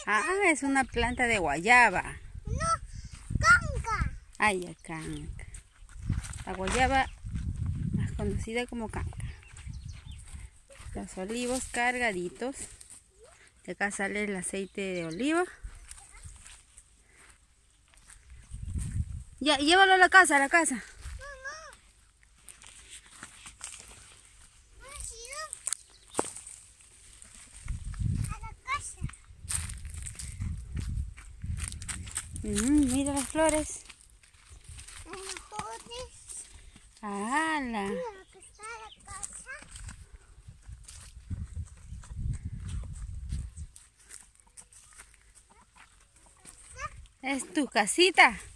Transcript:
Ah, es una planta de guayaba. No, canca. Ay, ya canca. La guayaba más conocida como canca. Los olivos cargaditos. De acá sale el aceite de oliva. Ya, llévalo a la casa, No. A la casa. Mira las flores. Las flores. ¡Hala! Mira lo que está a la casa. Es tu casita.